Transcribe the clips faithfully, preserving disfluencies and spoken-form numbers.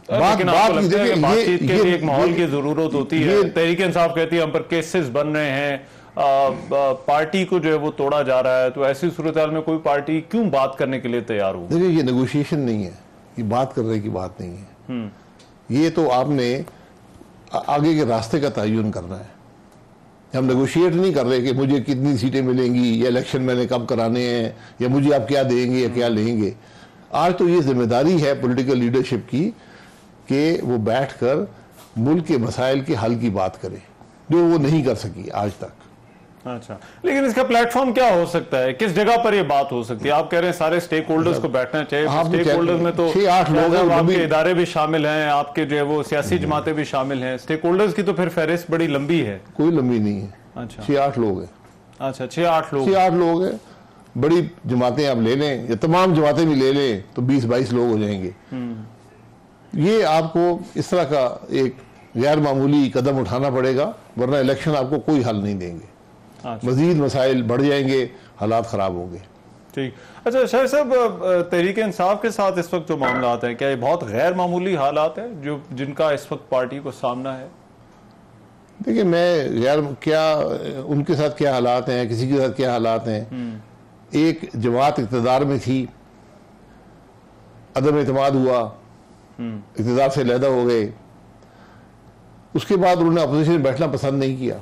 बात बात देखिए बातचीत के लिए एक माहौल की जरूरत होती है। तहरीक इंसाफ कहती है हम पर केसेस बन रहे हैं, आ, आ, पार्टी को जो है वो तोड़ा जा रहा है, तो ऐसी सूरत हाल में कोई पार्टी क्यों बात करने के लिए तैयार हो? देखिए ये नेगोशिएशन नहीं है, ये बात करने की बात नहीं है, ये तो आपने आगे के रास्ते का तयन करना है। हम नेगोशिएट नहीं कर रहे कि मुझे कितनी सीटें मिलेंगी या इलेक्शन मैंने कब कराने हैं या मुझे आप क्या देंगे या क्या लेंगे। आज तो ये जिम्मेदारी है पॉलिटिकल लीडरशिप की कि वो बैठकर मुल्क के मसाइल के हल की बात करे, जो वो नहीं कर सकी आज तक। अच्छा, लेकिन इसका प्लेटफॉर्म क्या हो सकता है, किस जगह पर ये बात हो सकती है? आप कह रहे हैं सारे स्टेक होल्डर्स को बैठना चाहिए। स्टेक होल्डर्स में तो छह आठ लोग हैं, आपके इदारे भी शामिल हैं, आपके जो है वो सियासी जमातें भी शामिल हैं। स्टेक होल्डर्स की तो फिर फहरिस्त बड़ी लंबी है। कोई लंबी नहीं है। अच्छा, छह आठ लोग हैं। अच्छा, छह आठ लोग छह आठ लोग हैं। बड़ी जमातें आप ले लें या तमाम जमातें भी ले लें तो बीस बाईस लोग हो जाएंगे। ये आपको इस तरह का एक गैर मामूली कदम उठाना पड़ेगा, वरना इलेक्शन आपको कोई हल नहीं देंगे। अच्छा। मजीद मसाइल बढ़ जाएंगे, हालात खराब होंगे। ठीक। अच्छा शाहिद साहब, तहरीक इंसाफ के साथ इस वक्त जो मामलात हैं, क्या ये बहुत गैर मामूली हालात हैं जो जिनका इस वक्त पार्टी को सामना है? देखिए मैं गैर क्या उनके साथ क्या हालात हैं, किसी के साथ क्या हालात हैं। एक जमात इक़्तिदार में थी, अदम एतमाद हुआ, इक़्तिदार से अलहदा हो गए, उसके बाद उन्होंने अपोजिशन में बैठना पसंद नहीं किया।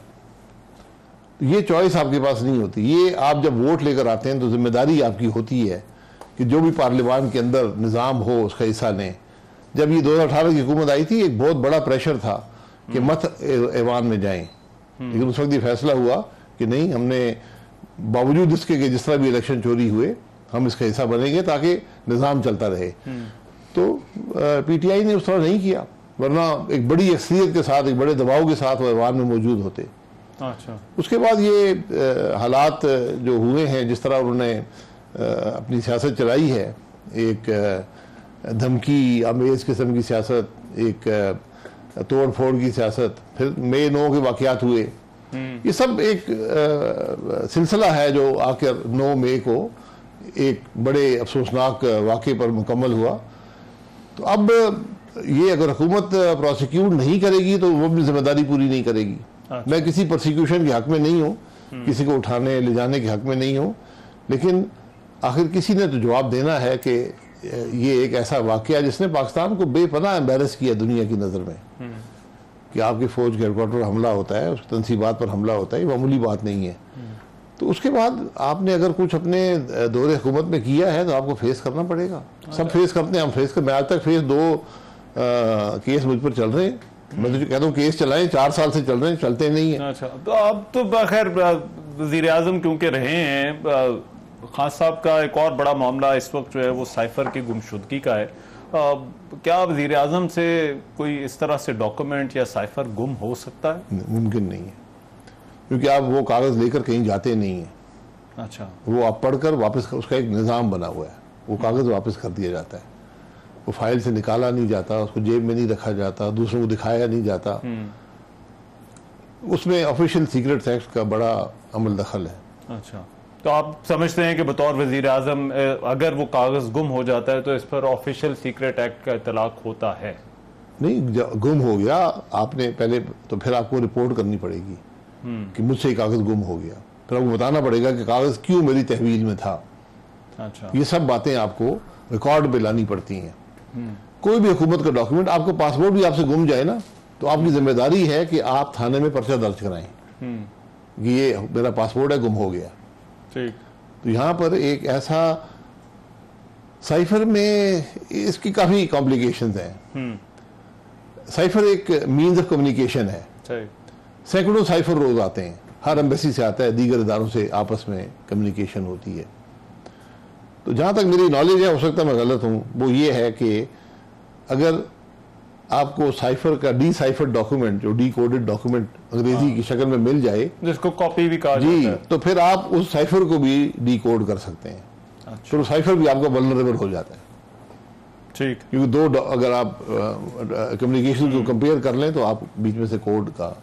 ये चॉइस आपके पास नहीं होती। ये आप जब वोट लेकर आते हैं तो जिम्मेदारी आपकी होती है कि जो भी पार्लियामान के अंदर निज़ाम हो उसका हिस्सा लें। जब ये दो हज़ार अठारह की हुकूमत आई थी, एक बहुत बड़ा प्रेशर था कि मत ऐवान में जाएं, लेकिन उस वक्त ये फैसला हुआ कि नहीं, हमने बावजूद इसके कि जिस तरह भी इलेक्शन चोरी हुए हम इसका हिस्सा बनेंगे ताकि निज़ाम चलता रहे। तो पीटीआई ने उस तरह नहीं किया, वरना एक बड़ी अक्सरियत के साथ, एक बड़े दबाव के साथ वो ऐवान में मौजूद होते। अच्छा। उसके बाद ये आ, हालात जो हुए हैं, जिस तरह उन्होंने अपनी सियासत चलाई है, एक धमकी आमेज किस्म की सियासत, एक तोड़ फोड़ की सियासत, फिर मई नौ के वाक़यात हुए, ये सब एक आ, सिलसिला है जो आखिर नौ मई को एक बड़े अफसोसनाक वाक़े पर मुकम्मल हुआ। तो अब ये अगर हुकूमत प्रोसिक्यूट नहीं करेगी तो वो अपनी जिम्मेदारी पूरी नहीं करेगी। अच्छा। मैं किसी प्रोसिक्यूशन के हक में नहीं हूँ, किसी को उठाने ले जाने के हक में नहीं हूँ, लेकिन आखिर किसी ने तो जवाब देना है कि ये एक ऐसा वाक़या जिसने पाकिस्तान को बेपनाह एम्बेरस किया दुनिया की नज़र में, कि आपकी फ़ौज के हेडक्वार्टर पर हमला होता है, उस तनसीबात पर हमला होता है, ये मामूली बात नहीं है। तो उसके बाद आपने अगर कुछ अपने दौरे हुकूमत में किया है तो आपको फेस करना पड़ेगा। सब फेस करते हैं, हम फेस कर मैं आज तक फेस दो आ, केस मुझ पर चल रहे हैं। मैं तो कहता हूँ केस चलाएं, चार साल से चल रहे हैं, चलते नहीं है। अच्छा, तो अब तो खैर वज़ीर आज़म क्योंकि रहे हैं, खान साहब का एक और बड़ा मामला इस वक्त जो है वो साइफर की गुमशुदगी का है। आ, क्या वज़ीर आज़म से कोई इस तरह से डॉक्यूमेंट या साइफर गुम हो सकता है? मुमकिन नहीं है, क्योंकि आप वो कागज़ लेकर कहीं जाते नहीं हैं। अच्छा। वो आप पढ़कर वापस, उसका एक निज़ाम बना हुआ है, वो कागज़ वापस कर दिया जाता है, वो फाइल से निकाला नहीं जाता, उसको जेब में नहीं रखा जाता, दूसरों को दिखाया नहीं जाता। उसमें ऑफिशियल सीक्रेट एक्ट का बड़ा अमल दखल है। अच्छा, तो आप समझते हैं कि बतौर वज़ीर आज़म अगर वो कागज़ गुम हो जाता है तो इस पर ऑफिशियल सीक्रेट एक्ट का इतलाक होता है? नहीं, गुम हो गया आपने पहले तो फिर आपको रिपोर्ट करनी पड़ेगी कि मुझसे ये कागज़ गुम हो गया, फिर आपको बताना पड़ेगा कि कागज़ क्यों मेरी तहवील में था। अच्छा। ये सब बातें आपको रिकॉर्ड पे लानी पड़ती हैं। कोई भी हुकूमत का डॉक्यूमेंट, आपको पासपोर्ट भी आपसे गुम जाए ना, तो आपकी जिम्मेदारी है कि आप थाने में पर्चा दर्ज कराएं कि ये मेरा पासपोर्ट है, गुम हो गया। ठीक। तो यहाँ पर एक ऐसा साइफर में इसकी काफ़ी कॉम्प्लिकेशंस हैं। साइफर एक मीन्स ऑफ कम्युनिकेशन है। सैकड़ों साइफर रोज आते हैं, हर एम्बेसी से आता है, दीगर इदारों से आपस में कम्युनिकेशन होती है। तो जहाँ तक मेरी नॉलेज है, हो सकता है मैं गलत हूँ, वो ये है कि अगर आपको साइफर का डी साइफर डॉक्यूमेंट, जो डी कोडेड डॉक्यूमेंट अंग्रेजी की शक्ल में मिल जाए, जिसको कॉपी भी कहा जी, जाता है, तो फिर आप उस साइफर को भी डी कोड कर सकते हैं। अच्छा। तो साइफर भी आपका वल्नरेबल हो जाता है। ठीक। क्योंकि दो अगर आप कम्युनिकेशन को कंपेयर कर लें तो आप बीच में से कोड का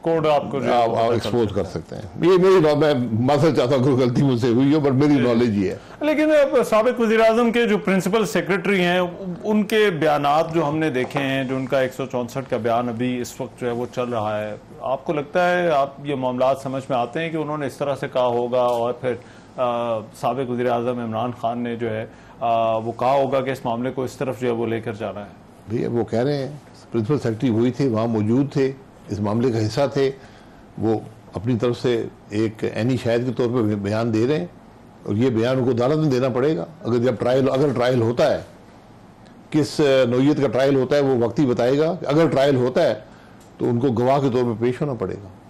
कोड आपको जो आप, आप एक्सपोज कर सकते हैं। ये मेरी नॉ- मैं माफी चाहता हूँ, गलती मुझसे हुई हो, बट मेरी नॉलेज ये है। लेकिन अब साबिक वज़ीर-ए-आज़म के जो प्रिंसिपल सेक्रेटरी हैं, उनके बयानात जो हमने देखे हैं, जो उनका एक सौ चौंसठ का बयान अभी इस वक्त जो है वो चल रहा है, आपको लगता है, आप ये मामला समझ में आते हैं कि उन्होंने इस तरह से कहा होगा और फिर साबिक वज़ीर-ए-आज़म इमरान खान ने जो है आ, वो कहा होगा कि इस मामले को इस तरफ जो है वो लेकर जाना है? भैया वो कह रहे हैं, प्रिंसिपल सेक्रेटरी वही थे, वहाँ मौजूद थे, इस मामले का हिस्सा थे, वो अपनी तरफ से एक एनी शाहिद के तौर पे बयान दे रहे हैं और ये बयान उनको अदालत में देना पड़ेगा। अगर जब ट्रायल अगर ट्रायल होता है, किस नौइयत का ट्रायल होता है वो वक्त ही बताएगा। अगर ट्रायल होता है तो उनको गवाह के तौर पे पेश होना पड़ेगा।